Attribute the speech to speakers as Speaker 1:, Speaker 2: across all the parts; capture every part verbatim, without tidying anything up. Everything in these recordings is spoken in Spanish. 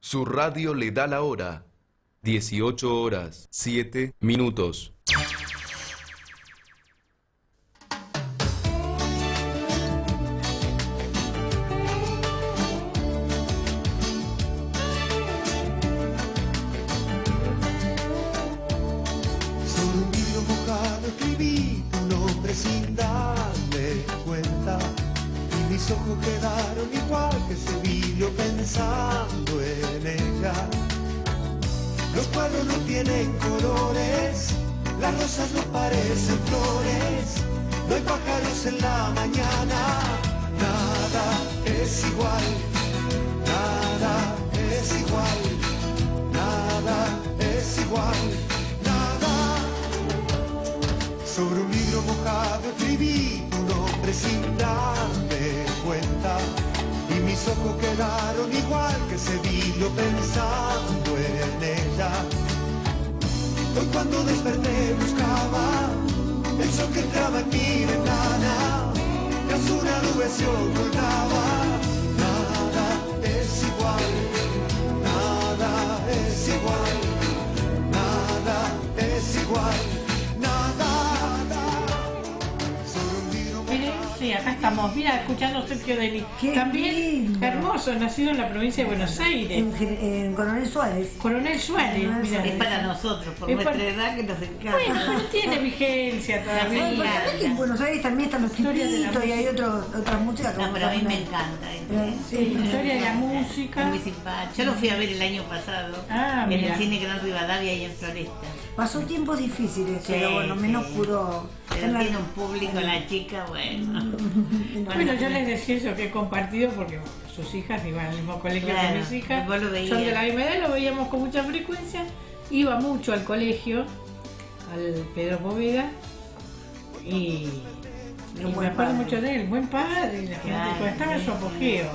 Speaker 1: Su radio le da la hora. dieciocho horas, siete minutos.
Speaker 2: Sobre un vidrio mojado escribí tu nombre sin darme cuenta. Y mis ojos quedaron igual que ese vidrio pensando en ella. Los cuadros no tienen colores, las rosas no parecen flores, no hay pájaros en la mañana, nada es igual, nada es igual, nada es igual, nada. Sobre un libro mojado escribí tu nombre sin darme cuenta. Y mis ojos quedaron igual que ese vidrio pensando en ella. Hoy cuando desperté buscaba el sol que entraba en mi ventana, tras una nube se ocultaba. Nada es igual, nada es igual, nada es igual, nada.
Speaker 3: Sí, acá estamos, mira, escuchando a Sergio Deli.
Speaker 4: Qué
Speaker 3: También
Speaker 4: lindo.
Speaker 3: hermoso, nacido en la provincia de Buenos Aires.
Speaker 4: En, en Coronel Suárez.
Speaker 3: Coronel Suárez,
Speaker 4: Coronel
Speaker 3: mira.
Speaker 4: Suárez.
Speaker 5: Es para nosotros, por
Speaker 3: Es
Speaker 5: nuestra
Speaker 3: para-
Speaker 5: edad que nos encanta.
Speaker 3: Bueno, pero tiene vigencia todavía.
Speaker 4: Bueno, pues, ¿sabés que en Buenos Aires también están los
Speaker 3: Historia de la
Speaker 4: tipitos y hay otro, otras músicas que
Speaker 5: No,
Speaker 4: vamos
Speaker 5: pero a mí
Speaker 4: hablar?
Speaker 5: me encanta.
Speaker 4: Eh,
Speaker 3: Sí, historia de la música.
Speaker 5: Es muy simpático. Yo lo fui a ver el año pasado
Speaker 3: Ah,
Speaker 5: en
Speaker 3: mira.
Speaker 5: el Cine Gran Rivadavia y en Floresta.
Speaker 4: Pasó tiempos difíciles,
Speaker 5: Sí,
Speaker 4: pero bueno, menos
Speaker 5: sí.
Speaker 4: pudo.
Speaker 5: Pero
Speaker 4: tener-
Speaker 5: tiene un público, la chica, bueno.
Speaker 3: Bueno, yo les decía eso que he compartido porque sus hijas iban al mismo colegio
Speaker 5: Claro,
Speaker 3: que mis hijas.
Speaker 5: vos lo veías.
Speaker 3: Son de la misma edad, lo veíamos con mucha frecuencia. Iba mucho al colegio, al Pedro Poveda, y, y
Speaker 4: Un
Speaker 3: me
Speaker 4: buen
Speaker 3: acuerdo
Speaker 4: padre.
Speaker 3: mucho de él, buen padre, y la gente,
Speaker 5: Claro,
Speaker 3: cuando estaba en su
Speaker 5: sí,
Speaker 3: apogeo.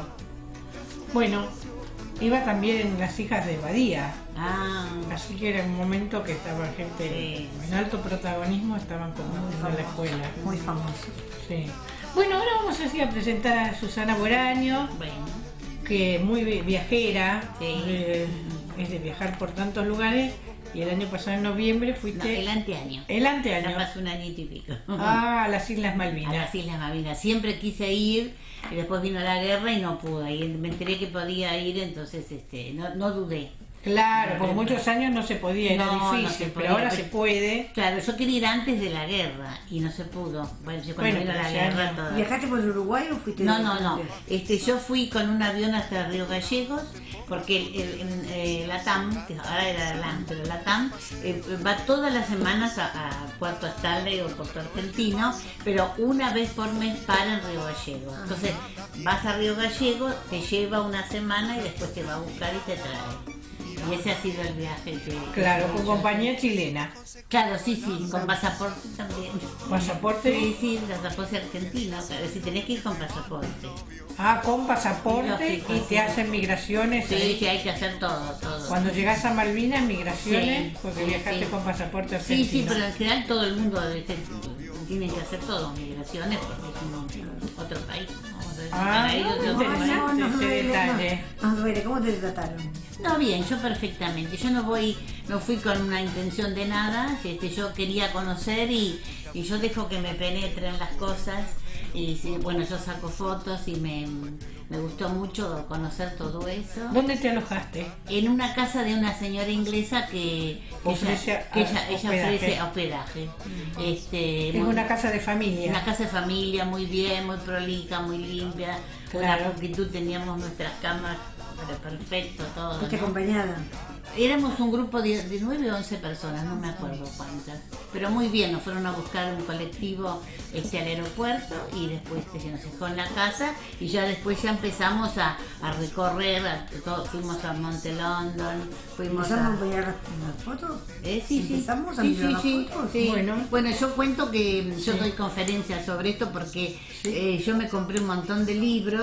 Speaker 3: Bueno, iba también las hijas de Badía.
Speaker 5: Ah,
Speaker 3: Así que era un momento que estaba gente
Speaker 5: Sí.
Speaker 3: en alto protagonismo, estaban como
Speaker 4: Muy
Speaker 3: en la
Speaker 4: famoso.
Speaker 3: escuela.
Speaker 4: Muy famoso.
Speaker 3: Sí. Bueno, ahora vamos así a presentar a Susana Boraño,
Speaker 5: bueno.
Speaker 3: que es muy vi- viajera,
Speaker 5: Sí.
Speaker 3: eh, es de viajar por tantos lugares, y el año pasado en noviembre
Speaker 5: No,
Speaker 3: fuiste
Speaker 5: el anteaño.
Speaker 3: el
Speaker 5: Ya
Speaker 3: anteaño
Speaker 5: pasó un añito y pico.
Speaker 3: ah, a las Islas
Speaker 5: A
Speaker 3: Malvinas.
Speaker 5: las Islas Malvinas. Siempre quise ir y después vino la guerra y no pude. Y me enteré que podía ir, entonces este, no, no dudé.
Speaker 3: Claro, por muchos años no se podía, era
Speaker 5: No, no
Speaker 3: difícil,
Speaker 5: se
Speaker 3: pero
Speaker 5: podía,
Speaker 3: ahora
Speaker 5: pero-
Speaker 3: se puede.
Speaker 5: Claro, yo quería ir antes de la guerra y no se pudo. Bueno, yo cuando
Speaker 3: Bueno,
Speaker 5: vino
Speaker 3: pero
Speaker 5: la
Speaker 3: ese
Speaker 5: guerra
Speaker 3: año-
Speaker 5: toda.
Speaker 4: ¿Viajaste por el Uruguay o fuiste
Speaker 5: No, no, no.
Speaker 4: directamente?
Speaker 5: Este, yo fui con un avión hasta Río Gallegos porque el, el- el- eh, la T A M, que ahora era la LAM, pero la T A M eh, va todas las semanas a, a Puerto Stanley o Puerto Argentino, pero una vez por mes para en Río Gallegos. Entonces vas a Río Gallegos, te lleva una semana y después te va a buscar y te trae. Y ese ha sido el viaje que...
Speaker 3: Claro,
Speaker 5: que
Speaker 3: con
Speaker 5: yo-
Speaker 3: compañía chilena.
Speaker 5: Claro, sí, sí, con pasaporte también.
Speaker 3: Pasaporte.
Speaker 5: Sí, sí, pasaporte argentino, claro, si tenés que ir con pasaporte.
Speaker 3: Ah, con pasaporte
Speaker 5: Lógico,
Speaker 3: y
Speaker 5: sí.
Speaker 3: te hacen migraciones.
Speaker 5: Sí,
Speaker 3: ahí.
Speaker 5: sí, hay que hacer todo, todo.
Speaker 3: Cuando llegas a Malvinas, migraciones,
Speaker 5: Sí,
Speaker 3: porque
Speaker 5: sí,
Speaker 3: viajaste
Speaker 5: sí.
Speaker 3: con pasaporte
Speaker 5: Sí,
Speaker 3: argentino.
Speaker 5: sí, pero en general todo el mundo este, tiene que hacer todo, migraciones, porque es un, otro país. ¿no? Entonces,
Speaker 3: Ah,
Speaker 5: para ellos
Speaker 3: no,
Speaker 5: es otro
Speaker 3: no,
Speaker 5: país.
Speaker 3: no.
Speaker 4: nos
Speaker 3: ese
Speaker 4: duele,
Speaker 3: detalle.
Speaker 4: no, nos duele. ¿Cómo te trataron?
Speaker 5: No, bien, yo perfectamente. Yo no voy, no fui con una intención de nada. Este, yo quería conocer y, y yo dejo que me penetren las cosas. Y sí, bueno, yo saco fotos y me, me gustó mucho conocer todo eso.
Speaker 3: ¿Dónde te alojaste?
Speaker 5: En una casa de una señora inglesa que, que
Speaker 3: Ofrece,
Speaker 5: ella, que ella,
Speaker 3: ah,
Speaker 5: ella
Speaker 3: hospedaje.
Speaker 5: ofrece hospedaje. Este,
Speaker 3: Es
Speaker 5: muy-
Speaker 3: una casa de familia.
Speaker 5: una casa de familia muy bien, muy prolija, muy limpia.
Speaker 3: Claro.
Speaker 5: Una pulcritud, teníamos nuestras camas, pero perfecto, todo.
Speaker 4: ¿Fuiste
Speaker 5: ¿no?
Speaker 4: acompañada?
Speaker 5: Éramos un grupo de, de nueve o once personas, no me acuerdo cuántas. Pero muy bien, nos fueron a buscar un colectivo este, al aeropuerto y después este, nos dejó en la casa y ya después ya empezamos a, a recorrer, a- todo- fuimos a Monte London, fuimos
Speaker 4: ¿Empezamos
Speaker 5: a...
Speaker 4: a mirar las fotos?
Speaker 5: Eh, sí, sí.
Speaker 4: ¿Empezamos a
Speaker 5: Sí,
Speaker 4: mirar
Speaker 5: sí,
Speaker 4: las
Speaker 5: sí,
Speaker 4: fotos?
Speaker 5: sí.
Speaker 3: Bueno.
Speaker 5: Bueno, yo cuento que yo
Speaker 3: Sí.
Speaker 5: doy conferencias sobre esto porque eh, yo me compré un montón de libros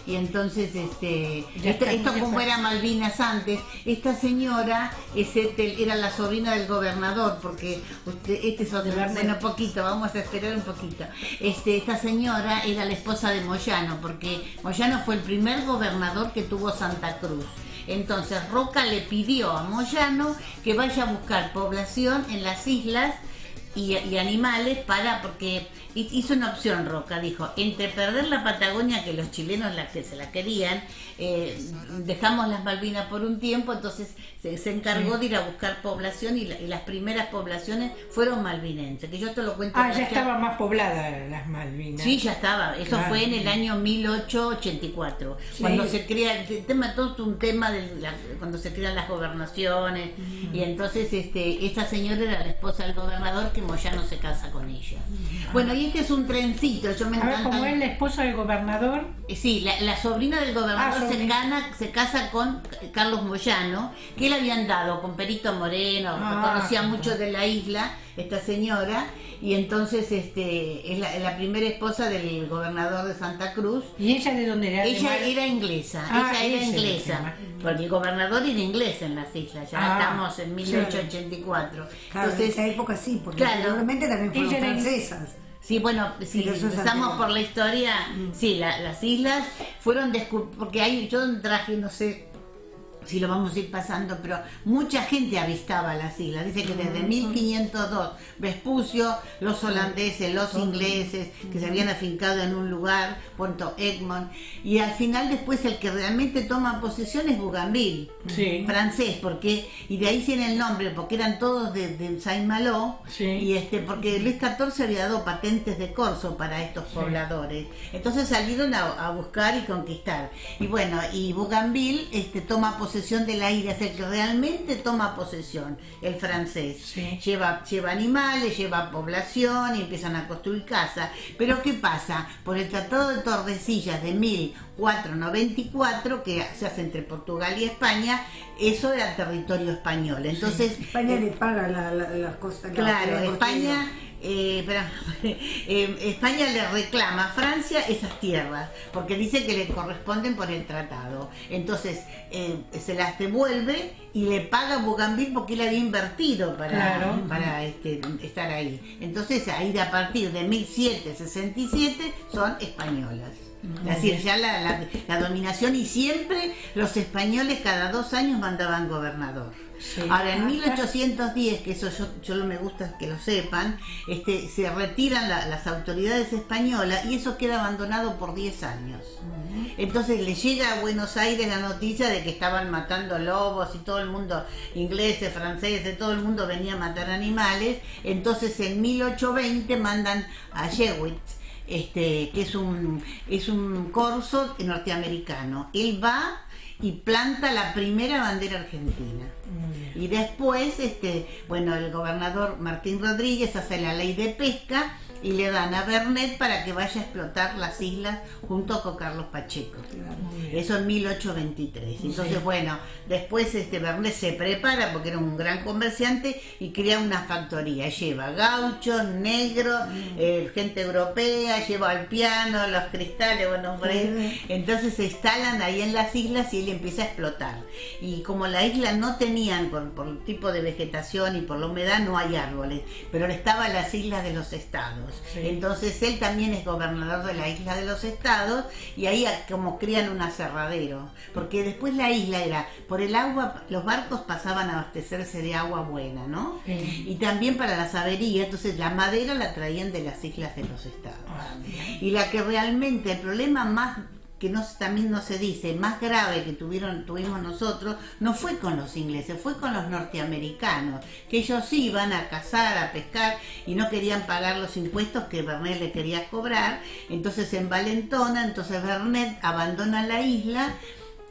Speaker 5: y entonces este
Speaker 3: Ya
Speaker 5: esto,
Speaker 3: está,
Speaker 5: esto
Speaker 3: ya
Speaker 5: como
Speaker 3: está.
Speaker 5: era Malvinas antes, esta señora es este, era la sobrina del gobernador, porque usted, este es otro,
Speaker 3: De Bernet.
Speaker 5: bueno, poquito, vamos a esperar un poquito. Este, esta señora era la esposa de Moyano, porque Moyano fue el primer gobernador que tuvo Santa Cruz. Entonces Roca le pidió a Moyano que vaya a buscar población en las islas y, y animales para, porque hizo una opción Roca, dijo, entre perder la Patagonia, que los chilenos la que se la querían, eh, dejamos las Malvinas por un tiempo, entonces se, se encargó
Speaker 3: Sí.
Speaker 5: de ir a buscar población y, la- y las primeras poblaciones fueron malvinenses, que yo te lo cuento.
Speaker 3: Ah,
Speaker 5: en
Speaker 3: ya
Speaker 5: la-
Speaker 3: estaba más poblada las Malvinas.
Speaker 5: Sí, ya estaba. Eso
Speaker 3: Claro.
Speaker 5: fue en el año mil ochocientos ochenta y cuatro,
Speaker 3: Sí.
Speaker 5: cuando se crea el tema, todo es un tema de la- cuando se crean las gobernaciones y entonces este esta señora era la esposa del gobernador que Moyano se casa con ella. Bueno, y este es un trencito, yo me
Speaker 3: A ver,
Speaker 5: encanta.
Speaker 3: como es la esposa del gobernador,
Speaker 5: Eh, Sí, la, la sobrina del gobernador
Speaker 3: Ah,
Speaker 5: se,
Speaker 3: sobrina.
Speaker 5: gana- se casa con Carlos Moyano, que le habían dado con Perito Moreno,
Speaker 3: Ah,
Speaker 5: conocía
Speaker 3: ajá.
Speaker 5: mucho de la isla, esta señora, y entonces este es la, es la primera esposa del gobernador de Santa Cruz.
Speaker 3: ¿y ella de dónde era? ¿De
Speaker 5: Ella
Speaker 3: Mar-
Speaker 5: era inglesa,
Speaker 3: Ah,
Speaker 5: ella era
Speaker 3: ese es el
Speaker 5: inglesa,
Speaker 3: tema.
Speaker 5: porque el gobernador era inglés en las islas, ya
Speaker 3: Ah,
Speaker 5: estamos en mil ochocientos ochenta y cuatro.
Speaker 4: Claro, en
Speaker 5: Entonces,
Speaker 4: esa época sí, porque
Speaker 5: claro.
Speaker 4: probablemente también fueron
Speaker 3: Ella era in-
Speaker 4: francesas.
Speaker 5: sí, bueno, si
Speaker 4: Pero eso es
Speaker 5: empezamos
Speaker 4: anterior.
Speaker 5: por la historia, sí, la- las islas fueron descubiertas, porque hay, yo traje, no sé si lo vamos a ir pasando, pero mucha gente avistaba las islas. Dice que desde mil quinientos dos, Vespucio, los holandeses, los ingleses, que se habían afincado en un lugar, Puerto Egmont, y al final después el que realmente toma posesión es Bougainville,
Speaker 3: Sí.
Speaker 5: francés, porque, y de ahí tiene el nombre, porque eran todos de, de Saint-Malo,
Speaker 3: Sí.
Speaker 5: y este, porque Luis catorce había dado patentes de corso para estos pobladores. Entonces salieron a, a buscar y conquistar. Y bueno, y Bougainville este, toma posesión de la isla, es el que realmente toma posesión, el francés.
Speaker 3: Sí.
Speaker 5: Lleva, lleva animales, lleva población y empiezan a construir casas. Pero ¿qué pasa? Por el Tratado de Tordesillas de mil cuatrocientos noventa y cuatro, que se hace entre Portugal y España, eso era territorio español. Entonces,
Speaker 4: España
Speaker 5: eh,
Speaker 4: le paga la- la- las cosas. la-
Speaker 5: Claro,
Speaker 4: la-
Speaker 5: España, eh, espera, eh, España le reclama a Francia esas tierras, porque dice que le corresponden por el tratado. Entonces eh, se las devuelve y le paga a Bougainville porque él había invertido para,
Speaker 3: Claro.
Speaker 5: para este, estar ahí. Entonces ahí de a partir de mil setecientos sesenta y siete son españolas. Es decir, ya la, la, la dominación, y siempre los españoles cada dos años mandaban gobernador.
Speaker 3: Sí.
Speaker 5: Ahora, en mil ochocientos diez, que eso yo, yo no me gusta que lo sepan, este, se retiran la- las autoridades españolas y eso queda abandonado por diez años. Entonces le llega a Buenos Aires la noticia de que estaban matando lobos y todo el mundo, ingleses, franceses, todo el mundo venía a matar animales. Entonces en mil ochocientos veinte mandan a Jewitt, este, que es un, es un corso norteamericano. Él va y planta la primera bandera argentina. Y después, este, bueno, el gobernador Martín Rodríguez hace la ley de pesca y le dan a Bernet para que vaya a explotar las islas junto con Carlos Pacheco. Eso en mil ochocientos veintitrés. Entonces,
Speaker 3: Sí.
Speaker 5: bueno, después este Bernet se prepara porque era un gran comerciante y crea una factoría. Lleva gauchos, negros, eh, gente europea, lleva el piano, los cristales, bueno, por ahí. Entonces se instalan ahí en las islas y él empieza a explotar. Y como la isla no tenían, por, por el tipo de vegetación y por la humedad, no hay árboles, pero estaban las islas de los estados.
Speaker 3: Sí.
Speaker 5: Entonces él también es gobernador de la isla de los estados y ahí a- como crían un aserradero, porque después la isla era, por el agua, los barcos pasaban a abastecerse de agua buena, ¿no?
Speaker 3: Sí.
Speaker 5: Y también para las averías, entonces la madera la traían de las islas de los estados. Y la que realmente, el problema más que no, también no se dice, más grave que tuvieron, tuvimos nosotros, no fue con los ingleses, fue con los norteamericanos, que ellos iban a cazar, a pescar y no querían pagar los impuestos que Bernet le quería cobrar. Entonces se envalentona, entonces Bernet abandona la isla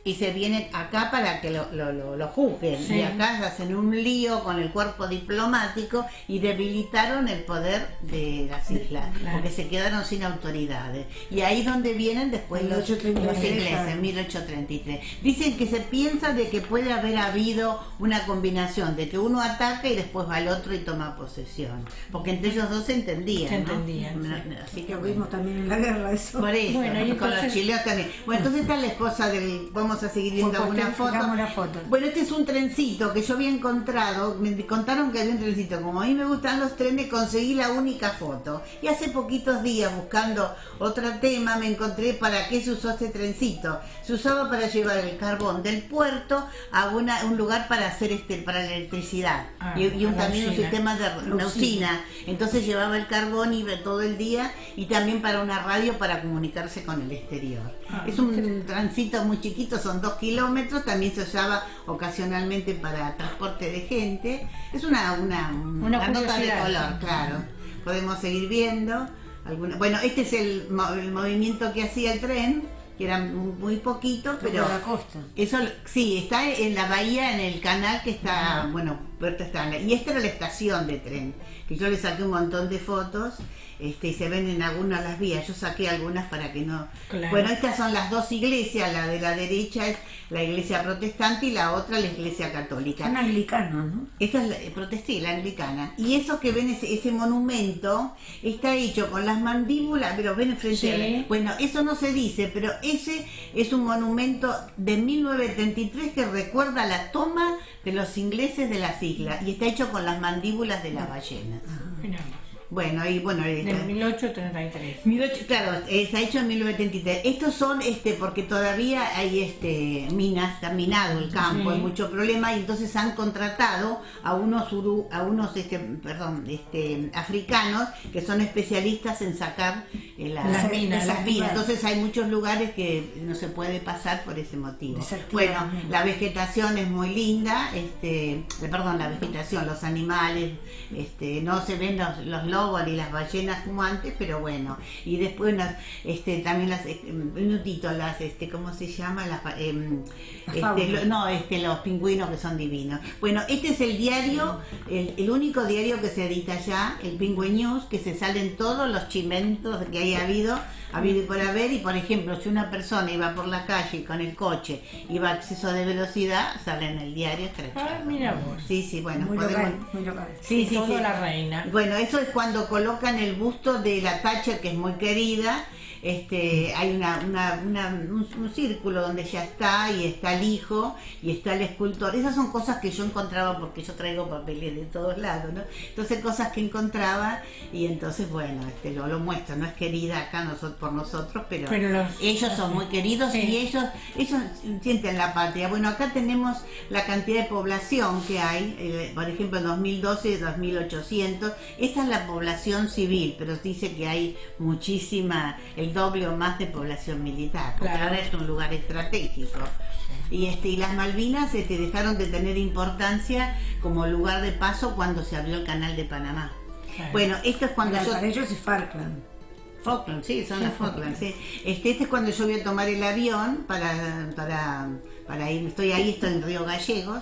Speaker 5: y se vienen acá para que lo, lo, lo, lo juzguen.
Speaker 3: Sí.
Speaker 5: Y acá hacen un lío con el cuerpo diplomático y debilitaron el poder de las islas,
Speaker 3: Claro.
Speaker 5: porque se quedaron sin autoridades. Y ahí es donde vienen después los,
Speaker 4: mil ochocientos treinta y
Speaker 5: los
Speaker 4: tres,
Speaker 5: ingleses,
Speaker 4: claro.
Speaker 5: en mil ochocientos treinta y tres. Dicen que se piensa de que puede haber habido una combinación, de que uno ataca y después va al otro y toma posesión. Porque entre ellos dos se entendían,
Speaker 3: Se
Speaker 5: ¿no?
Speaker 3: entendían,
Speaker 5: No,
Speaker 3: sí.
Speaker 5: no, Así que
Speaker 4: Lo
Speaker 5: bueno.
Speaker 4: vimos también en la guerra, eso.
Speaker 5: Por eso,
Speaker 3: Bueno, y
Speaker 5: con
Speaker 3: entonces-
Speaker 5: los chilenos también. Bueno, entonces está la esposa del... Vamos a seguir viendo
Speaker 4: Pues,
Speaker 5: alguna
Speaker 4: pues,
Speaker 5: foto.
Speaker 4: fijamos la foto.
Speaker 5: Bueno, este es un trencito que yo había encontrado. Me contaron que había un trencito. Como a mí me gustan los trenes, conseguí la única foto. Y hace poquitos días, buscando otro tema, me encontré para qué se usó este trencito. Se usaba para llevar el carbón del puerto a una, un lugar para hacer este para la electricidad.
Speaker 3: Ah,
Speaker 5: y y un,
Speaker 3: una
Speaker 5: también un
Speaker 3: usina.
Speaker 5: sistema de una usina. Entonces llevaba el carbón y todo el día, y también para una radio para comunicarse con el exterior.
Speaker 3: Ah,
Speaker 5: es un tránsito muy chiquito, son dos kilómetros, también se usaba ocasionalmente para transporte de gente. Es una, una,
Speaker 3: Una
Speaker 5: una nota de
Speaker 3: curiosidad.
Speaker 5: color, claro. Podemos seguir viendo. Alguna, bueno, este es el, mo- el movimiento que hacía el tren, que era muy poquito, pero...
Speaker 4: Por la costa.
Speaker 5: Eso sí, está en la bahía, en el canal que está, bueno, Puerto Stanley. Y esta era la estación de tren, que yo le saqué un montón de fotos, este, y se ven en algunas las vías. Yo saqué algunas para que no...
Speaker 3: Claro.
Speaker 5: Bueno, estas son las dos iglesias, la de la derecha es la iglesia protestante y la otra la iglesia católica.
Speaker 4: Son anglicanos, ¿no?
Speaker 5: Esta es la eh, protesté, la anglicana. Y eso que ven, ese, ese monumento, está hecho con las mandíbulas, pero ven frente
Speaker 3: Sí.
Speaker 5: a la- Bueno, eso no se dice, pero ese es un monumento de mil novecientos treinta y tres que recuerda la toma de los ingleses de las islas. Y está hecho con las mandíbulas de las ballenas.
Speaker 3: Mirá,
Speaker 5: Bueno, y bueno...
Speaker 3: de
Speaker 5: ahorita-
Speaker 3: mil ochocientos treinta y tres.
Speaker 5: mil ocho- claro, está hecho en mil novecientos treinta y tres. Estos son, este, porque todavía hay este minas, está minado el campo,
Speaker 3: Sí.
Speaker 5: hay mucho problema, y entonces han contratado a unos uru, a unos este, perdón, este, africanos que son especialistas en sacar eh, la-
Speaker 3: Las minas,
Speaker 5: las
Speaker 4: las
Speaker 5: minas.
Speaker 4: minas.
Speaker 5: Entonces hay muchos lugares que no se puede pasar por ese motivo.
Speaker 4: Desactivan
Speaker 5: Bueno,
Speaker 4: las minas.
Speaker 5: la vegetación es muy linda, este, eh, perdón, la vegetación, los animales, este, no se ven los, los lobos ni las ballenas como antes, pero bueno. Y después las, este, también las, eh, un minutito, las, este, ¿cómo se llama? Las, eh, este,
Speaker 4: fauna.
Speaker 5: lo- no, este, los pingüinos que son divinos. Bueno, este es el diario, el, el único diario que se edita ya, el Penguin News, que se salen todos los chimentos que haya habido, habido y por haber. Y por ejemplo, si una persona iba por la calle y con el coche iba a exceso de velocidad, sale en el diario estrechado.
Speaker 3: Ah, mira vos.
Speaker 5: Sí, sí, bueno,
Speaker 4: Muy
Speaker 5: podemos...
Speaker 4: local, muy local.
Speaker 5: Sí, sí,
Speaker 3: Todo
Speaker 5: sí.
Speaker 3: la reina.
Speaker 5: Bueno, eso es cuando colocan el busto de la Thatcher, que es muy querida. Este, hay una, una, una- un, un círculo donde ella está, y está el hijo y está el escultor. Esas son cosas que yo encontraba, porque yo traigo papeles de todos lados, ¿no? Entonces, cosas que encontraba, y entonces, bueno, este, lo, lo muestro. No es querida acá nosotros, por nosotros, pero,
Speaker 3: Pero los-
Speaker 5: ellos son muy queridos,
Speaker 3: Sí.
Speaker 5: y ellos, ellos sienten la patria. Bueno, acá tenemos la cantidad de población que hay, eh, por ejemplo, en dos mil doce, dos mil ochocientos. Esa es la población civil, pero dice que hay muchísima, el doble o más de población militar, porque
Speaker 3: Claro.
Speaker 5: ahora es un lugar estratégico. Y, este, y las Malvinas este, dejaron de tener importancia como lugar de paso cuando se abrió el canal de Panamá.
Speaker 3: Claro.
Speaker 5: Bueno, esto es cuando
Speaker 4: Para,
Speaker 5: yo...
Speaker 4: para ellos es Falkland.
Speaker 5: Falkland, sí, son las Falkland, sí. Este, este es cuando yo voy a tomar el avión para, para, para ir, estoy ahí, estoy en Río Gallegos,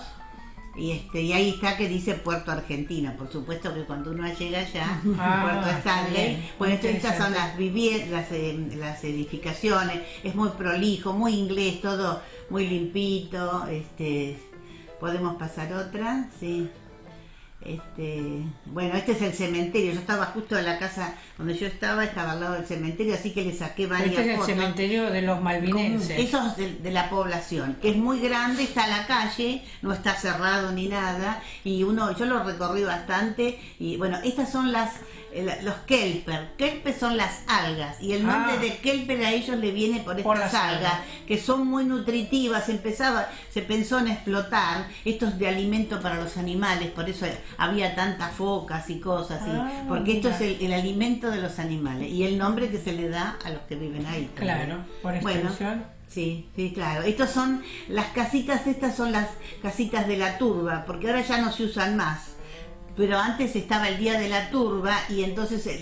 Speaker 5: y este, y ahí está que dice Puerto Argentina. Por supuesto que cuando uno llega allá,
Speaker 3: Ah,
Speaker 5: Puerto Stanley,
Speaker 3: bien,
Speaker 5: bueno, esto- estas son
Speaker 3: interesante.
Speaker 5: las viviendas, las, eh, las edificaciones, es muy prolijo, muy inglés, todo muy limpito. Este, podemos pasar otra, sí. Este, bueno, este es el cementerio. Yo estaba justo en la casa donde yo estaba, estaba al lado del cementerio, así que le saqué varias
Speaker 3: Este es el
Speaker 5: fotos.
Speaker 3: cementerio de los malvinenses.
Speaker 5: Eso es de, de la población, que es muy grande, está a la calle, no está cerrado ni nada, y uno, yo lo recorrí bastante, y bueno, estas son las, eh, los kelper. Kelper son las algas, y el nombre
Speaker 3: Ah.
Speaker 5: de kelper a ellos le viene por estas
Speaker 3: Por las
Speaker 5: algas,
Speaker 3: algas.
Speaker 5: que son muy nutritivas. Empezaba, se pensó en explotar estos de alimento para los animales, por eso había tantas focas y cosas, y-
Speaker 3: Ah,
Speaker 5: porque esto
Speaker 3: mira.
Speaker 5: es el, el alimento de los animales, y el nombre que se le da a los que viven ahí. también.
Speaker 3: Claro, por
Speaker 5: Bueno,
Speaker 3: extensión.
Speaker 5: sí, sí, claro. Estos son las casitas, estas son las casitas de la turba, porque ahora ya no se usan más. Pero antes estaba el día de la turba, y entonces se,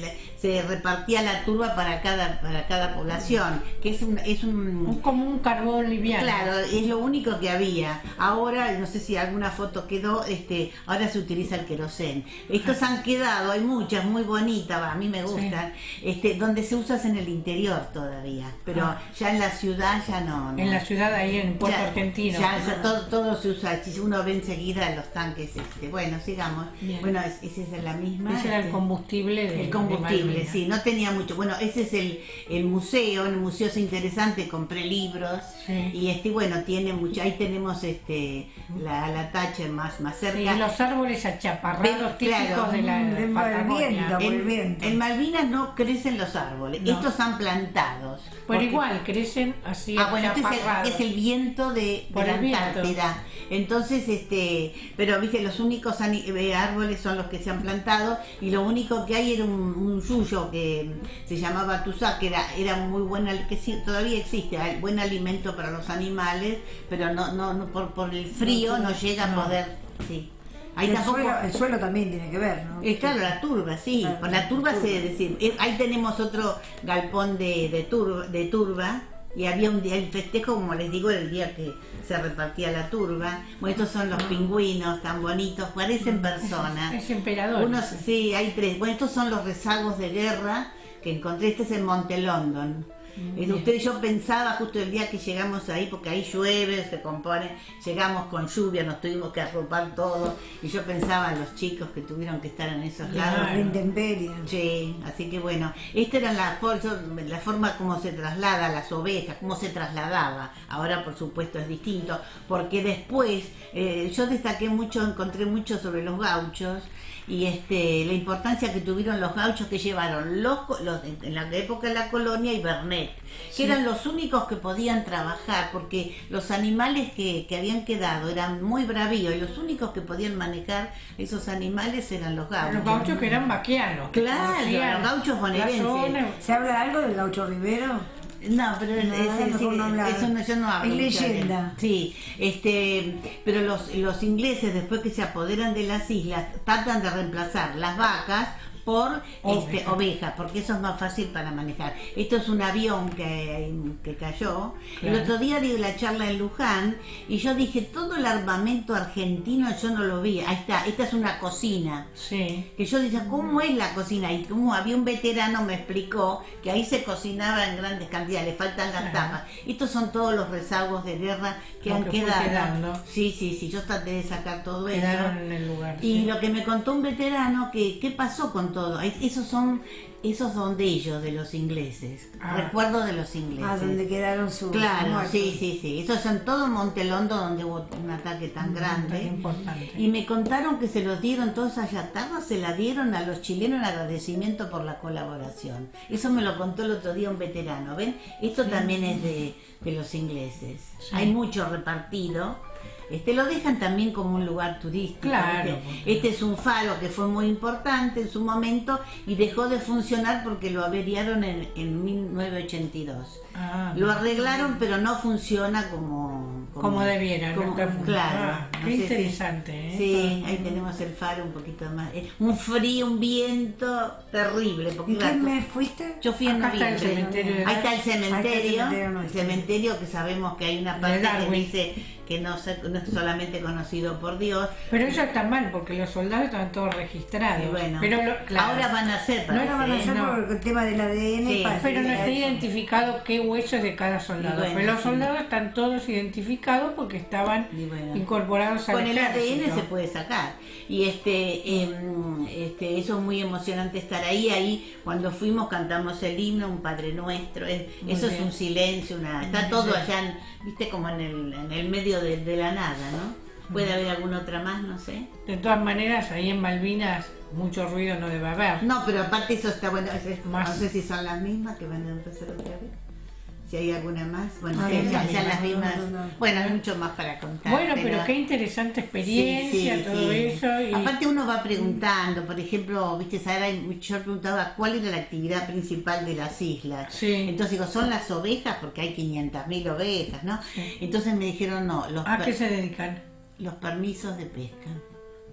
Speaker 5: se repartía la turba para cada para cada población, que es un, es un
Speaker 3: Un- como un carbón liviano.
Speaker 5: claro, es lo único que había. Ahora, no sé si alguna foto quedó, este, ahora se utiliza el querosén. Estos han quedado, hay muchas muy bonitas, va, a mí me gustan, este, donde se usa en el interior todavía, pero
Speaker 3: Ah.
Speaker 5: ya en la ciudad ya no. no.
Speaker 3: En la ciudad ahí en Puerto
Speaker 5: Ya-
Speaker 3: Argentino.
Speaker 5: Ya, ya todo, todo se usa, si uno ve enseguida los tanques, este, bueno, sigamos.
Speaker 3: Bien.
Speaker 5: Bueno, es- esa es la misma.
Speaker 3: Ese era el
Speaker 5: este,
Speaker 3: combustible de
Speaker 5: el combustible,
Speaker 3: de Malvinas.
Speaker 5: sí, no tenía mucho. Bueno, ese es el, el museo, en el museo es interesante, compré libros
Speaker 3: Sí.
Speaker 5: y este, bueno, tiene mucho, ahí tenemos este la, la Tacha más, más
Speaker 3: Sí,
Speaker 5: cerca.
Speaker 3: los árboles achaparrados
Speaker 5: Pero,
Speaker 3: típicos
Speaker 5: claro,
Speaker 3: de la
Speaker 4: de- del
Speaker 3: Patagonia.
Speaker 4: viento. por el
Speaker 5: en,
Speaker 4: viento.
Speaker 5: en Malvinas no crecen los árboles,
Speaker 3: No.
Speaker 5: estos han plantados.
Speaker 3: Pero
Speaker 5: Porque-
Speaker 3: igual, crecen así
Speaker 5: Ah, bueno, este es el,
Speaker 3: achaparrados.
Speaker 5: es el viento de, de
Speaker 3: Por
Speaker 5: la
Speaker 3: el viento.
Speaker 5: Antártida. Entonces, este, pero viste, los únicos ani- eh, árboles son los que se han plantado y lo único que hay era un, un yuyo que se llamaba tuzá, que era, era muy buena, que sí, todavía existe, hay buen alimento para los animales, pero no, no, no por, por el frío no, llega
Speaker 3: no.
Speaker 5: a poder, sí. Ahí
Speaker 4: el,
Speaker 5: tampoco.
Speaker 4: suelo, el suelo también tiene que ver, ¿no?
Speaker 5: Eh, claro, la turba, sí.
Speaker 4: Claro,
Speaker 5: Con la turba
Speaker 4: turba.
Speaker 5: se decir, eh, ahí tenemos otro galpón de, de, turba, de turba y había un día el festejo, como les digo, el día que se repartía la turba. Bueno, estos son los pingüinos tan bonitos, parecen personas.
Speaker 3: Es emperador.
Speaker 5: Unos, sí, hay tres. Bueno, estos son los rezagos de guerra que encontré. Este es en Monte London. Es
Speaker 3: Bien.
Speaker 5: usted, yo pensaba justo el día que llegamos ahí, porque ahí llueve, se compone, llegamos con lluvia, nos tuvimos que arropar todo, y yo pensaba en los chicos que tuvieron que estar en esos
Speaker 3: Claro.
Speaker 5: lados.
Speaker 4: La intemperie.
Speaker 5: Sí, así que bueno, esta era la, for- la forma como se traslada las ovejas, cómo se trasladaba. Ahora por supuesto es distinto, porque después eh, yo destaqué mucho, encontré mucho sobre los gauchos y este la importancia que tuvieron los gauchos que llevaron los, co- los en la época de la colonia y Bernet, que
Speaker 3: Sí.
Speaker 5: eran los únicos que podían trabajar, porque los animales que, que habían quedado eran muy bravíos y los únicos que podían manejar esos animales eran los gauchos.
Speaker 3: Los gauchos que eran vaqueanos. que
Speaker 5: Claro,
Speaker 3: conocían
Speaker 5: los gauchos
Speaker 3: la
Speaker 5: bonaerenses.
Speaker 3: zona.
Speaker 4: ¿Se habla algo del gaucho Rivero?
Speaker 5: No, pero es,
Speaker 4: No,
Speaker 5: es-
Speaker 4: mejor
Speaker 5: sí,
Speaker 4: no hablar.
Speaker 5: eso no, yo no hablo.
Speaker 4: Es
Speaker 5: mucho de-
Speaker 4: leyenda.
Speaker 5: Sí, este, pero los, los ingleses después que se apoderan de las islas tratan de reemplazar las vacas por este,
Speaker 3: Oveja.
Speaker 5: ovejas, porque eso es más fácil para manejar. Esto es un avión que, que cayó.
Speaker 3: Claro.
Speaker 5: El otro día di la charla en Luján y yo dije, todo el armamento argentino yo no lo vi. Ahí está, esta es una cocina.
Speaker 3: Sí.
Speaker 5: Que yo decía, ¿cómo es la cocina? Y como había un veterano me explicó que ahí se cocinaba en grandes cantidades, le faltan las
Speaker 3: Ajá.
Speaker 5: tapas. Estos son todos los rezagos de guerra que
Speaker 3: Lo
Speaker 5: han
Speaker 3: que fue
Speaker 5: quedado.
Speaker 3: quedando.
Speaker 5: Sí, sí, sí, yo traté de sacar todo
Speaker 3: Quedaron
Speaker 5: eso.
Speaker 3: en el lugar.
Speaker 5: Y
Speaker 3: sí.
Speaker 5: lo que me contó un veterano, que qué pasó con todo. Ahí- Esos son, esos son de ellos, de los ingleses.
Speaker 3: Ah.
Speaker 5: Recuerdo de los ingleses.
Speaker 4: Ah, donde quedaron sus
Speaker 5: Claro,
Speaker 4: muertos.
Speaker 5: sí, sí, sí. Esos son todo Montelondo donde hubo un ataque tan grande.
Speaker 3: Tan importante.
Speaker 5: Y me contaron que se los dieron, todas esas chatarras se la dieron a los chilenos en agradecimiento por la colaboración. Eso me lo contó el otro día un veterano, ¿ven? Esto también es de, de los ingleses.
Speaker 3: Sí.
Speaker 5: Hay mucho repartido. Este lo dejan también como un lugar turístico.
Speaker 3: Claro,
Speaker 5: ¿viste?
Speaker 3: porque-
Speaker 5: Este es un faro que fue muy importante en su momento y dejó de funcionar porque lo averiaron en, en mil novecientos ochenta y dos.
Speaker 3: Ah,
Speaker 5: Lo arreglaron, pero no funciona como...
Speaker 3: como debiera.
Speaker 5: como-
Speaker 3: no está-
Speaker 5: claro.
Speaker 3: Ah,
Speaker 5: no
Speaker 3: qué
Speaker 5: sé si-
Speaker 3: interesante. ¿eh?
Speaker 5: Sí, ahí tenemos el faro un poquito más. eh, Un frío, un viento terrible. Porque
Speaker 4: ¿En qué
Speaker 5: claro,
Speaker 4: mes fuiste?
Speaker 5: yo fui en
Speaker 3: Acá está el
Speaker 5: noviembre.
Speaker 3: cementerio de
Speaker 5: Ahí está el cementerio,
Speaker 4: Ahí está el cementerio
Speaker 5: el
Speaker 4: nuestro.
Speaker 5: cementerio que sabemos que hay una
Speaker 3: De
Speaker 5: parte que
Speaker 3: Darwin.
Speaker 5: dice que no, se- no es solamente conocido por Dios.
Speaker 3: Pero eso está mal porque los soldados estaban todos registrados.
Speaker 5: Y bueno,
Speaker 3: pero lo- claro,
Speaker 5: ahora van a ser,
Speaker 3: No,
Speaker 4: Ahora van a
Speaker 5: parece,
Speaker 4: hacer
Speaker 3: no.
Speaker 4: por el tema del A D N.
Speaker 5: Sí,
Speaker 4: para
Speaker 3: pero no
Speaker 4: seguir
Speaker 3: está
Speaker 4: a eso.
Speaker 3: identificado qué hueso es de cada soldado.
Speaker 5: Y bueno,
Speaker 3: pero los
Speaker 5: sí.
Speaker 3: soldados están todos identificados porque estaban
Speaker 5: Y bueno.
Speaker 3: incorporados al
Speaker 5: Con el A D N
Speaker 3: ejército.
Speaker 5: se puede sacar. Y este, em, este, eso es muy emocionante estar ahí. Ahí cuando fuimos cantamos el himno, un Padre Nuestro. Es-
Speaker 3: Muy
Speaker 5: eso
Speaker 3: bien.
Speaker 5: es un silencio, una, está
Speaker 3: Muy
Speaker 5: todo
Speaker 3: bien.
Speaker 5: allá, en, viste, como en el, en el medio de, de la nada, ¿no? Puede haber alguna otra más, no sé.
Speaker 3: De todas maneras, ahí en Malvinas mucho ruido no debe haber.
Speaker 5: No, pero aparte eso está bueno. es- es-
Speaker 3: Más.
Speaker 5: No sé si son las mismas que van a empezar otra vez. Si hay alguna más. Bueno,
Speaker 4: Ah,
Speaker 5: sí,
Speaker 4: no,
Speaker 5: ya,
Speaker 4: no,
Speaker 5: ya
Speaker 4: no,
Speaker 5: las
Speaker 4: no,
Speaker 5: mismas.
Speaker 4: no, no.
Speaker 5: Bueno, hay mucho más para contar.
Speaker 3: Bueno, pero, qué interesante experiencia,
Speaker 5: Sí, sí,
Speaker 3: todo
Speaker 5: sí.
Speaker 3: eso. Y...
Speaker 5: Aparte uno va preguntando, por ejemplo, viste, Sara, yo preguntaba cuál era la actividad principal de las islas.
Speaker 3: Sí.
Speaker 5: Entonces digo, son las ovejas, porque hay quinientas mil ovejas, ¿no?
Speaker 3: Sí.
Speaker 5: Entonces me dijeron, no, los,
Speaker 3: ¿A
Speaker 5: per-
Speaker 3: qué se dedican?
Speaker 5: los permisos de pesca.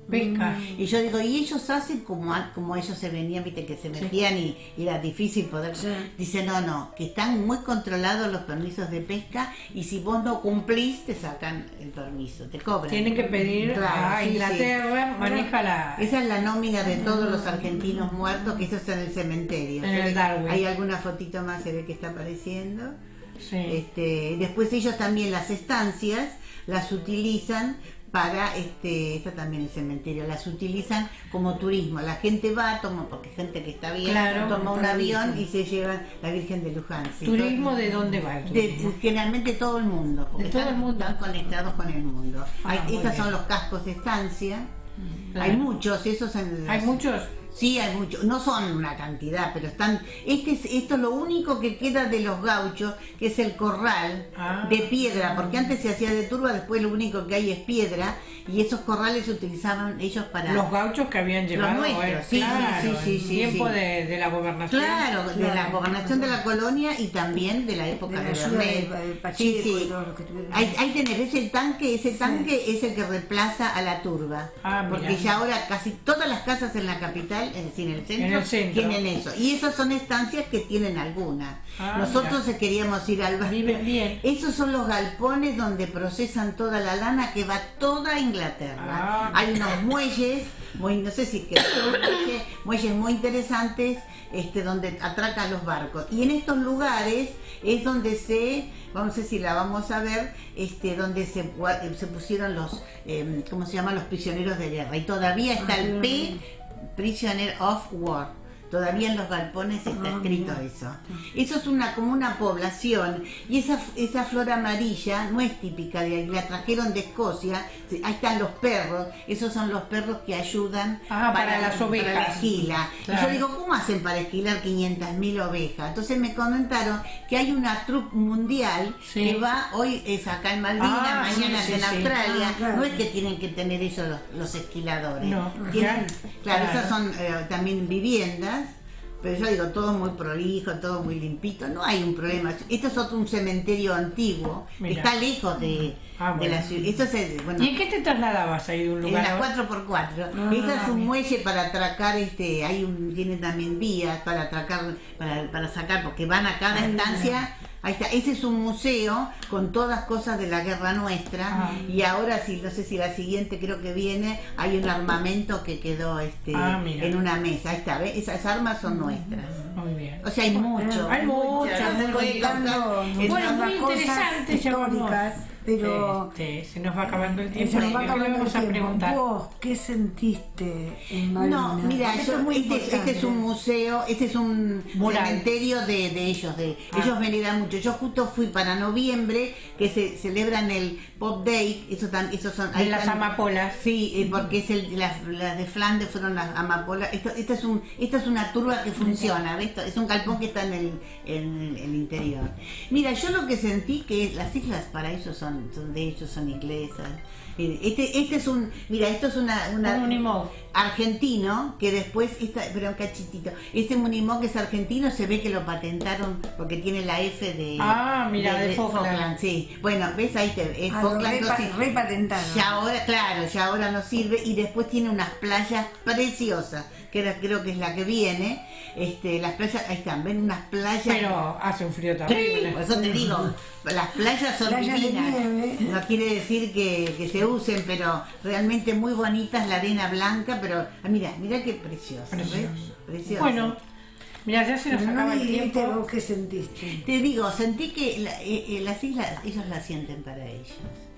Speaker 3: Pesca.
Speaker 5: Y yo digo, y ellos hacen como, a- como ellos se venían, viste, que se metían y, y era difícil poder...
Speaker 4: Sí.
Speaker 5: Dice, no, no, que están muy controlados los permisos de pesca y si vos no cumplís, te sacan el permiso, te cobran.
Speaker 3: Tienen que pedir
Speaker 5: Claro,
Speaker 3: a
Speaker 5: sí,
Speaker 3: Inglaterra, maneja la...
Speaker 5: Esa es la nómina de todos los argentinos muertos, que eso está en el cementerio.
Speaker 3: En
Speaker 5: Se
Speaker 3: el
Speaker 5: ve-
Speaker 3: Darwin.
Speaker 5: Hay alguna fotito más, se ve que está apareciendo.
Speaker 3: Sí.
Speaker 5: Este, después ellos también las estancias las utilizan para, este, está también el cementerio, las utilizan como turismo. La gente va, toma, porque gente que está bien,
Speaker 3: Claro,
Speaker 5: toma un
Speaker 4: para
Speaker 5: avión
Speaker 4: Virgen.
Speaker 5: y se llevan la Virgen de Luján. Sí,
Speaker 3: ¿Turismo
Speaker 5: todo-
Speaker 3: de dónde va el
Speaker 5: de,
Speaker 3: turismo?
Speaker 5: generalmente todo el mundo, porque
Speaker 3: De todo
Speaker 5: están,
Speaker 3: el mundo.
Speaker 5: están conectados con el mundo.
Speaker 3: Ah,
Speaker 5: Hay-
Speaker 3: muy
Speaker 5: estos
Speaker 3: bien.
Speaker 5: son los cascos de estancia.
Speaker 3: Claro.
Speaker 5: Hay muchos, esos en
Speaker 3: ¿Hay
Speaker 5: las-
Speaker 3: muchos?
Speaker 5: Sí, hay muchos, no son una cantidad, pero están, este es, esto es lo único que queda de los gauchos, que es el corral
Speaker 3: Ah.
Speaker 5: de piedra, porque antes se hacía de turba, después lo único que hay es piedra, y esos corrales se utilizaban ellos para...
Speaker 3: Los gauchos que habían llevado,
Speaker 5: nuestros,
Speaker 3: eh,
Speaker 5: sí, sí,
Speaker 3: claro,
Speaker 5: sí, sí,
Speaker 3: en
Speaker 5: sí,
Speaker 3: tiempo
Speaker 5: sí.
Speaker 3: De, de la gobernación.
Speaker 5: Claro, de la
Speaker 4: Claro.
Speaker 5: gobernación de la colonia y también de la época
Speaker 4: De
Speaker 5: de,
Speaker 4: la ayuda
Speaker 5: Bernet.
Speaker 4: de- de Pacheco
Speaker 5: Sí, sí.
Speaker 4: y todos los que tuvieron.
Speaker 5: Hay, hay que tener ese tanque, ese tanque es el que reemplaza a la turba.
Speaker 3: Ah, mira.
Speaker 5: porque ya ahora casi todas las casas en la capital, es decir, en el centro,
Speaker 3: En el centro.
Speaker 5: tienen eso. Y esas son estancias que tienen algunas.
Speaker 3: Ah,
Speaker 5: Nosotros
Speaker 3: mira.
Speaker 5: queríamos ir al bar.
Speaker 3: Viven bien.
Speaker 5: Esos son los galpones donde procesan toda la lana que va toda a Inglaterra.
Speaker 3: Ah,
Speaker 5: Hay unos muelles, muy, no sé si que muelles, muelles muy interesantes, este, donde atracan los barcos. Y en estos lugares es donde se, vamos a ver si la vamos a ver, este, donde se, gua- se pusieron los, eh, ¿cómo se llaman? Los prisioneros de guerra. Y todavía está el P, Prisoner of War. Todavía en los galpones está
Speaker 4: Ah,
Speaker 5: escrito
Speaker 4: mira.
Speaker 5: eso. Eso es una como una población y esa, esa flor amarilla no es típica de ahí, la trajeron de Escocia. Sí, ahí están los perros, esos son los perros que ayudan
Speaker 3: Ah, para las ovejas.
Speaker 5: para la esquila.
Speaker 3: Claro.
Speaker 5: Y yo digo, ¿cómo hacen para esquilar quinientas mil ovejas? Entonces me comentaron que hay una troupe mundial
Speaker 3: Sí.
Speaker 5: que va, hoy es acá en Malvinas,
Speaker 3: Ah,
Speaker 5: mañana
Speaker 3: sí,
Speaker 5: es en
Speaker 3: sí, sí.
Speaker 5: Australia.
Speaker 4: Ah, claro.
Speaker 5: No es que tienen que tener ellos los, los esquiladores.
Speaker 3: No,
Speaker 5: Tienen-
Speaker 3: claro.
Speaker 5: claro,
Speaker 3: Claro.
Speaker 5: esas son eh, también viviendas. Pero yo digo, todo muy prolijo, todo muy limpito, no hay un problema. Esto es otro un cementerio antiguo, que
Speaker 3: Mira.
Speaker 5: está lejos de,
Speaker 3: Ah,
Speaker 5: de
Speaker 3: bueno.
Speaker 5: la ciudad. Esto es, el- bueno,
Speaker 3: ¿Y en qué te trasladabas ahí de un
Speaker 5: en
Speaker 3: lugar
Speaker 5: la
Speaker 3: a otro?
Speaker 5: cuatro por cuatro.
Speaker 4: Ah,
Speaker 5: Ese es un
Speaker 3: bien.
Speaker 5: muelle para atracar, este, hay un, tienen también vías para atracar, para, para sacar, porque van a cada estancia. Ahí está, ese es un museo con todas cosas de la guerra nuestra.
Speaker 3: Ah.
Speaker 5: Y ahora, sí, no sé si la siguiente creo que viene, hay un armamento que quedó este,
Speaker 3: Ah, mira.
Speaker 5: en una mesa. Ahí está, ¿ves? Esas armas son nuestras.
Speaker 3: Muy bien.
Speaker 5: O sea, hay mucho.
Speaker 3: Hay mucho,
Speaker 5: muchas,
Speaker 3: muy
Speaker 5: se puede
Speaker 3: contando.
Speaker 5: contar en
Speaker 3: Bueno,
Speaker 5: una-
Speaker 3: muy
Speaker 4: cosas
Speaker 3: interesante, ya vamos.
Speaker 4: históricas, pero
Speaker 3: Este, se nos va acabando el tiempo.
Speaker 4: se nos va
Speaker 3: ¿Qué le
Speaker 4: acabando el
Speaker 3: vamos a
Speaker 4: tiempo.
Speaker 3: preguntar?
Speaker 4: ¿Vos qué sentiste en Malvinas?
Speaker 5: No, mira,
Speaker 4: Esto
Speaker 5: yo-
Speaker 4: es muy
Speaker 5: este, este
Speaker 4: importante.
Speaker 5: es un museo, este es un
Speaker 3: Mural.
Speaker 5: cementerio de, de ellos, de
Speaker 3: Ah.
Speaker 5: ellos veneran mucho. Yo justo fui para noviembre, que se celebran el Pop Day, eso tam- esos son
Speaker 3: De
Speaker 5: ahí
Speaker 3: las
Speaker 5: están-
Speaker 3: amapolas.
Speaker 5: Sí, eh, porque es el, las, las de Flandes fueron las amapolas. Esto, esto es un, esta es una turba que funciona, ¿ves? Es un galpón que está en el, en el interior. Mira, yo lo que sentí que las islas para ellos son, son de ellos, son inglesas. Eh, Este, este es un, mira, esto es una, una
Speaker 3: Un Unimog.
Speaker 5: argentino que después, esta, pero un cachitito, este Unimog es argentino, se ve que lo patentaron porque tiene la F de,
Speaker 3: Ah, mira, de Falkland.
Speaker 5: sí. Bueno, ves ahí te, es
Speaker 4: Ah, lo
Speaker 5: Falkland,
Speaker 4: repa-
Speaker 5: no sé-
Speaker 4: repatentaron.
Speaker 5: ya ahora, claro, ya ahora no sirve y después tiene unas playas preciosas, que era- creo que es la que viene, este, las playas, ahí están, ven unas playas.
Speaker 3: Pero hace un frío terrible.
Speaker 5: Por eso te digo, las playas son
Speaker 4: Playas de
Speaker 5: divinas.
Speaker 4: nieve.
Speaker 5: No quiere decir que, que se usen, pero realmente muy bonitas, la arena blanca, pero ah, mira, mira qué preciosa, ¿ves?
Speaker 3: Precioso.
Speaker 5: Preciosa.
Speaker 3: Bueno, mira, ya se nos
Speaker 4: Pero no
Speaker 3: acaba el
Speaker 4: dijiste
Speaker 3: tiempo.
Speaker 4: vos qué sentiste.
Speaker 5: Te digo, sentí que la- eh, eh, las islas, ellos las sienten para ellos.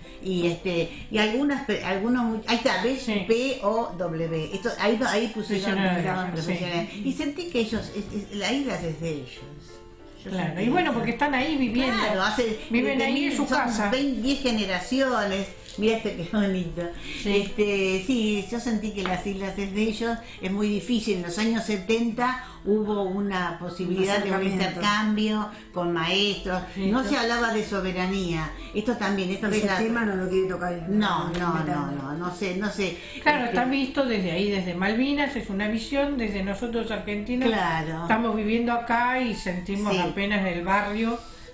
Speaker 5: Y este, y algunas, pe- algunos, muy- ahí está, ¿ves?
Speaker 3: Sí.
Speaker 5: P O W. Esto, ahí, ahí pusieron
Speaker 3: Prisioneros de
Speaker 5: la-
Speaker 3: guerra,
Speaker 5: los
Speaker 3: sí.
Speaker 5: prisioneros. Y sentí que ellos, es- es- la isla es de ellos. Yo
Speaker 3: Claro,
Speaker 5: sentí
Speaker 3: y bueno,
Speaker 5: eso.
Speaker 3: porque están ahí viviendo.
Speaker 5: Claro, hace,
Speaker 3: Viven
Speaker 5: de
Speaker 3: ahí
Speaker 5: mil-
Speaker 3: en su
Speaker 5: son
Speaker 3: casa.
Speaker 5: veinte, diez generaciones. Mira este qué bonito.
Speaker 3: Sí.
Speaker 5: Este, sí, yo sentí que las islas es de ellos, es muy difícil. En los años setenta hubo una posibilidad de un
Speaker 4: acercamiento.
Speaker 5: intercambio con maestros.
Speaker 3: Sí,
Speaker 5: no
Speaker 3: yo-
Speaker 5: se hablaba de soberanía. Esto también, esto
Speaker 4: Ese
Speaker 5: es la-
Speaker 4: tema no lo quiere tocar.
Speaker 5: No, no,
Speaker 4: metal.
Speaker 5: no, no, no sé, no sé.
Speaker 3: Claro,
Speaker 5: Este,
Speaker 3: está visto desde ahí, desde Malvinas, es una visión, desde nosotros argentinos.
Speaker 5: Claro.
Speaker 3: Estamos viviendo acá y sentimos
Speaker 5: Sí.
Speaker 3: apenas el barrio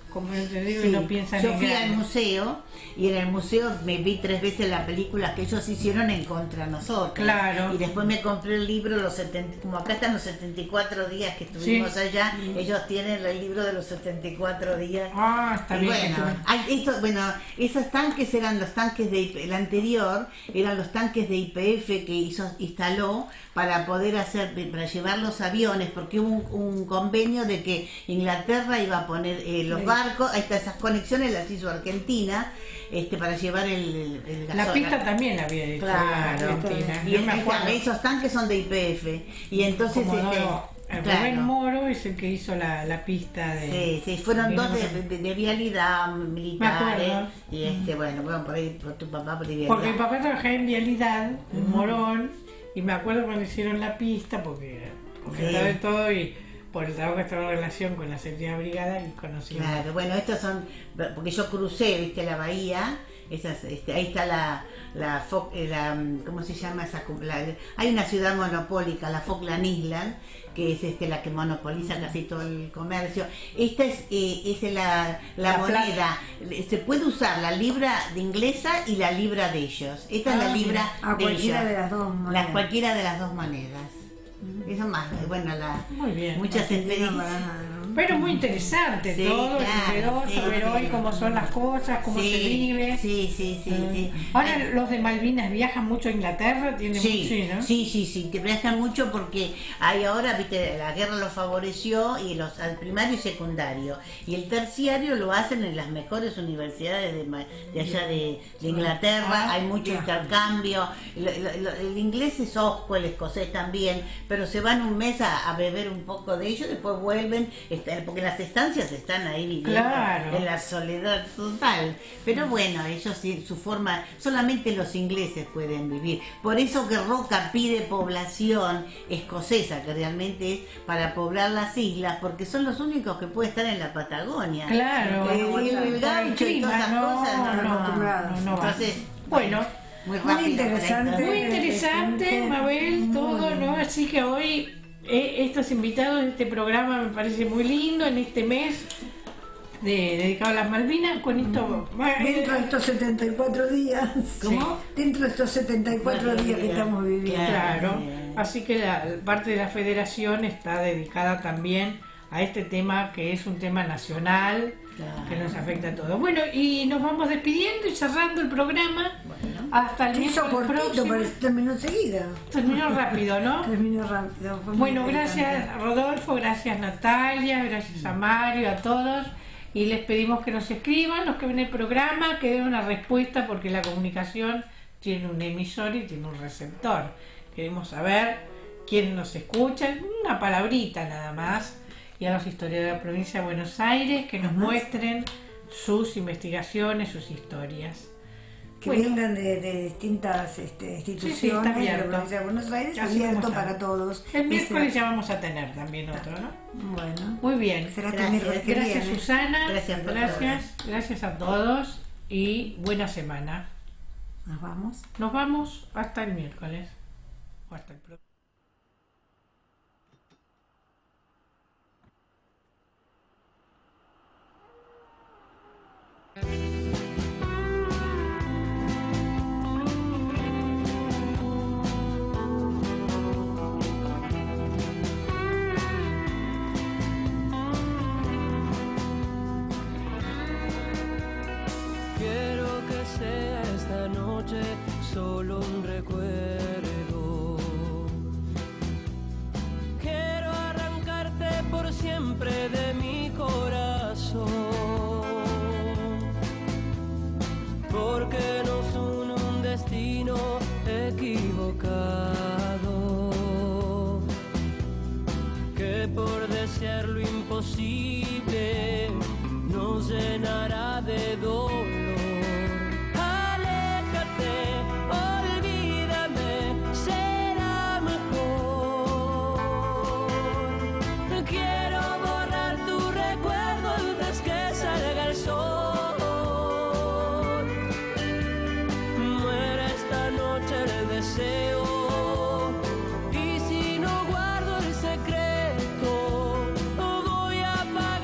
Speaker 3: como yo te digo,
Speaker 5: Sí,
Speaker 3: y no piensan
Speaker 5: yo
Speaker 3: en
Speaker 5: fui al
Speaker 3: grande.
Speaker 5: museo y en el museo me vi tres veces la película que ellos hicieron en contra de nosotros.
Speaker 3: Claro.
Speaker 5: Y después me compré el libro, los setenta, como acá están los setenta y cuatro días que estuvimos
Speaker 3: Sí.
Speaker 5: allá, ellos tienen el libro de los setenta y cuatro días.
Speaker 3: Ah, está
Speaker 5: Y
Speaker 3: bien.
Speaker 5: bueno, hay esto, bueno, esos tanques eran los tanques de I P F, el anterior eran los tanques de I P F que hizo, instaló para poder hacer, para llevar los aviones, porque hubo un, un convenio de que Inglaterra iba a poner eh, los
Speaker 4: Sí.
Speaker 5: barcos, ahí está, esas conexiones las hizo Argentina, este, para llevar el, el
Speaker 3: La
Speaker 5: gasoil.
Speaker 3: pista también la había hecho
Speaker 5: Claro.
Speaker 3: Argentina.
Speaker 5: Y
Speaker 3: Yo me
Speaker 5: ahí está,
Speaker 3: acuerdo.
Speaker 5: esos tanques son de I P F. Y entonces
Speaker 3: Comodoro,
Speaker 5: este,
Speaker 3: el
Speaker 5: claro.
Speaker 3: Rubén Moro es el que hizo la, la pista de...
Speaker 5: Sí, sí, fueron
Speaker 3: de-
Speaker 5: dos de, de, de vialidad militares.
Speaker 3: acuerdo.
Speaker 5: Y este, bueno, bueno, por ahí por tu papá por vialidad.
Speaker 3: Porque mi papá trabajaba en Vialidad, en Morón, y me acuerdo cuando hicieron la pista, porque comentaba
Speaker 5: Sí.
Speaker 3: de todo, y por el trabajo que estaba en relación con la séptima brigada, y conocí.
Speaker 5: Claro, bueno, estos son, porque yo crucé, viste, la bahía, esas, este, ahí está la, la, Fo- eh, la, ¿cómo se llama esa? La, hay una ciudad monopólica, la Falkland Island, que es este, la que monopoliza casi todo el comercio. Esta es, eh, es la, la,
Speaker 3: La
Speaker 5: moneda, se puede usar la libra de inglesa y la libra de ellos. Esta es
Speaker 3: Ah,
Speaker 5: la libra
Speaker 4: A
Speaker 5: de
Speaker 4: cualquiera
Speaker 5: ellos.
Speaker 4: de las dos
Speaker 5: Las,
Speaker 4: monedas.
Speaker 5: cualquiera de las dos monedas. Eso más, bueno, la,
Speaker 3: Muy bien.
Speaker 5: muchas
Speaker 4: Argentina
Speaker 5: experiencias.
Speaker 4: para nada, ¿no?
Speaker 3: Pero muy interesante
Speaker 5: Sí,
Speaker 3: todo,
Speaker 5: claro,
Speaker 3: novedoso,
Speaker 5: sí,
Speaker 3: ver
Speaker 5: sí.
Speaker 3: hoy cómo son las cosas, cómo
Speaker 5: Sí,
Speaker 3: se vive.
Speaker 5: Sí, sí, sí, sí.
Speaker 3: Ahora
Speaker 5: Ay,
Speaker 3: los de Malvinas viajan mucho a Inglaterra, tienen
Speaker 5: Sí,
Speaker 3: mucho, sí, ¿no?
Speaker 5: sí, sí, sí, te prestan mucho porque hay ahora, viste, la guerra los favoreció y los al primario y secundario. Y el terciario lo hacen en las mejores universidades de, ma- de allá de, de Inglaterra,
Speaker 3: Ah,
Speaker 5: hay mucho
Speaker 4: ya.
Speaker 5: intercambio. Lo- lo- lo- el inglés es osco, el escocés también, pero se van un mes a, a beber un poco de ello, después vuelven, está- porque las estancias están ahí viviendo
Speaker 3: Claro.
Speaker 5: en la soledad total. Pero bueno, ellos sí, su forma, solamente los ingleses pueden vivir. Por eso que Roca pide población escocesa, que realmente es para poblar las islas, porque son los únicos que pueden estar en la Patagonia.
Speaker 3: Claro,
Speaker 5: El,
Speaker 3: por
Speaker 5: el, el
Speaker 3: el
Speaker 5: gaucho y
Speaker 3: clima,
Speaker 5: todas esas
Speaker 3: no,
Speaker 5: cosas, no, no, no.
Speaker 4: acostumbrados.
Speaker 3: no, no va.
Speaker 5: Entonces,
Speaker 3: Bueno,
Speaker 5: muy
Speaker 4: Muy
Speaker 5: rápido.
Speaker 4: interesante.
Speaker 3: muy interesante,
Speaker 4: Gente,
Speaker 3: Mabel, todo,
Speaker 4: muy
Speaker 3: ¿no? Así que hoy eh, estos invitados de este programa me parece muy lindo en este mes de, dedicado a las Malvinas. Con esto,
Speaker 4: Dentro de estos setenta y cuatro días.
Speaker 5: ¿Cómo?
Speaker 4: Dentro de estos setenta y cuatro
Speaker 5: Cuatro
Speaker 4: días que
Speaker 5: días.
Speaker 4: estamos viviendo.
Speaker 3: claro,
Speaker 5: Sí.
Speaker 3: así que la parte de la federación está dedicada también a este tema que es un tema nacional,
Speaker 5: Claro.
Speaker 3: que nos afecta a todos. Bueno, y nos vamos despidiendo y cerrando el programa.
Speaker 5: Bueno.
Speaker 3: Hasta el
Speaker 4: Se hizo
Speaker 3: miércoles
Speaker 4: cortito,
Speaker 3: próximo.
Speaker 4: pero terminó enseguida.
Speaker 3: Terminó rápido, ¿no?
Speaker 4: Terminó rápido. fue muy
Speaker 3: Bueno,
Speaker 4: interesante.
Speaker 3: gracias Rodolfo, gracias Natalia, gracias a Mario, a todos. Y les pedimos que nos escriban, los que ven el programa, que den una respuesta, porque la comunicación tiene un emisor y tiene un receptor. Queremos saber quién nos escucha, una palabrita nada más. Y a los historiadores de la provincia de Buenos Aires que nos muestren sus investigaciones, sus historias.
Speaker 4: Que
Speaker 3: Bueno.
Speaker 4: vengan de, de distintas este, instituciones
Speaker 3: está
Speaker 4: de la
Speaker 3: abierto.
Speaker 4: provincia de Buenos Aires,
Speaker 3: Así
Speaker 4: abierto
Speaker 3: como está.
Speaker 4: para todos.
Speaker 3: El
Speaker 4: Ese-
Speaker 3: miércoles ya vamos a tener también otro, ¿no?
Speaker 4: Bueno,
Speaker 3: Muy bien.
Speaker 4: será hasta
Speaker 5: Gracias.
Speaker 4: el miércoles que
Speaker 3: Gracias
Speaker 4: viene.
Speaker 3: Susana,
Speaker 5: Gracias por
Speaker 3: gracias, gracias a todos y buena semana.
Speaker 4: Nos vamos.
Speaker 3: Nos vamos hasta el miércoles o hasta el próximo.
Speaker 6: Quiero que sea esta noche solo un recuerdo. Quiero arrancarte por siempre de mi corazón, porque nos une un destino equivocado, que por desear lo imposible nos llenará de dolor. Aléjate, olvídame, será mejor. Quiero borrar tu recuerdo antes que salga el sol. Muera esta noche el deseo, y si no guardo el secreto, voy a pagar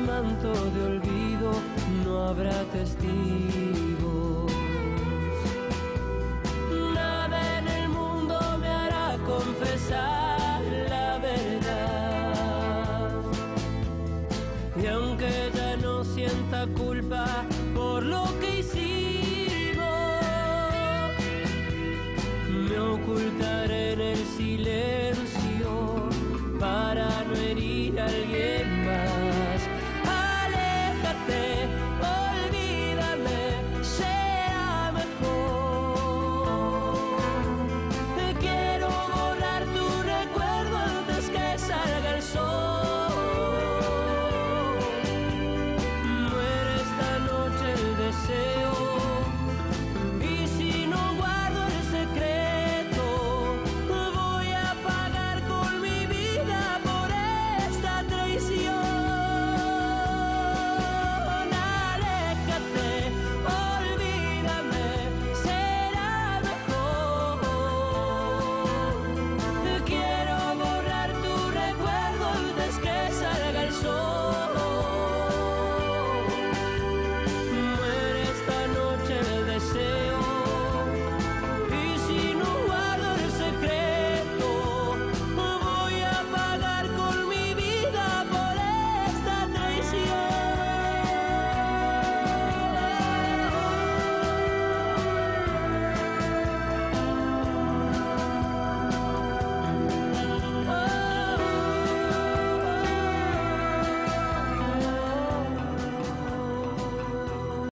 Speaker 6: manto de olvido no habrá testigos. Nada en el mundo me hará confesar la verdad. Y aunque ya no sienta culpa por lo que hicimos, me ocultaré en el silencio para no herir a alguien